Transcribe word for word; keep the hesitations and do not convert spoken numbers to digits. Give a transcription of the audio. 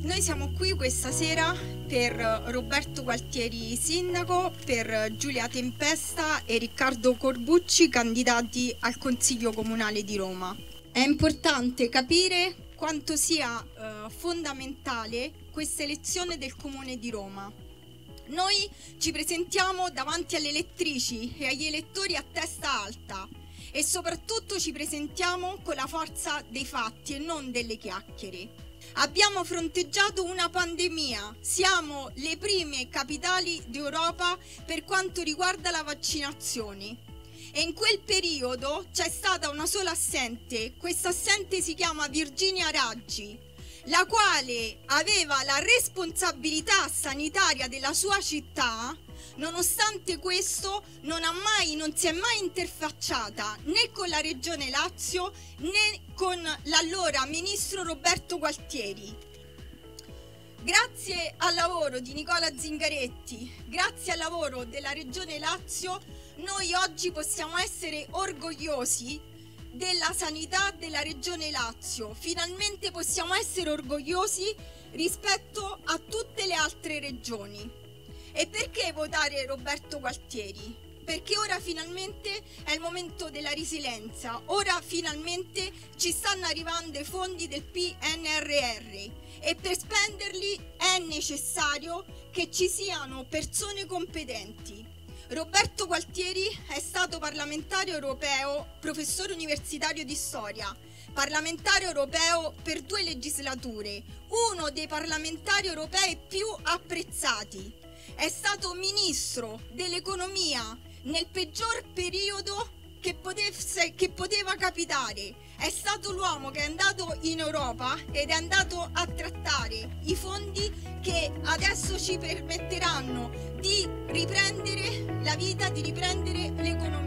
Noi siamo qui questa sera per Roberto Gualtieri sindaco, per Giulia Tempesta e Riccardo Corbucci candidati al Consiglio Comunale di Roma. È importante capire quanto sia eh, fondamentale questa elezione del Comune di Roma. Noi ci presentiamo davanti alle elettrici e agli elettori a testa alta e soprattutto ci presentiamo con la forza dei fatti e non delle chiacchiere. Abbiamo fronteggiato una pandemia, siamo le prime capitali d'Europa per quanto riguarda la vaccinazione e in quel periodo c'è stata una sola assente, questa assente si chiama Virginia Raggi, la quale aveva la responsabilità sanitaria della sua città. Nonostante questo non, ha mai, non si è mai interfacciata né con la Regione Lazio né con l'allora ministro Roberto Gualtieri. Grazie al lavoro di Nicola Zingaretti, grazie al lavoro della Regione Lazio, noi oggi possiamo essere orgogliosi della sanità della Regione Lazio. Finalmente possiamo essere orgogliosi rispetto a tutte le altre regioni. E perché votare Roberto Gualtieri? Perché ora finalmente è il momento della resilienza, ora finalmente ci stanno arrivando i fondi del P N R R e per spenderli è necessario che ci siano persone competenti. Roberto Gualtieri è stato parlamentare europeo, professore universitario di storia, parlamentare europeo per due legislature, uno dei parlamentari europei più apprezzati. È stato ministro dell'economia nel peggior periodo che, potesse, che poteva capitare. È stato l'uomo che è andato in Europa ed è andato a trattare i fondi che adesso ci permetteranno di riprendere la vita, di riprendere l'economia.